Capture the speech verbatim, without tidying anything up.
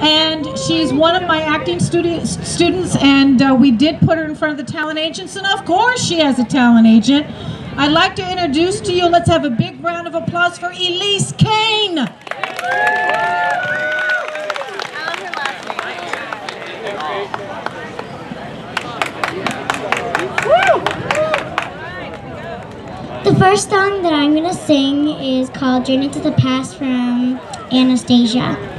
And she's one of my acting studi students, and uh, we did put her in front of the talent agents, and of course she has a talent agent. I'd like to introduce to you, let's have a big round of applause for Elyse Cain. The first song that I'm going to sing is called Journey to the Past from Anastasia.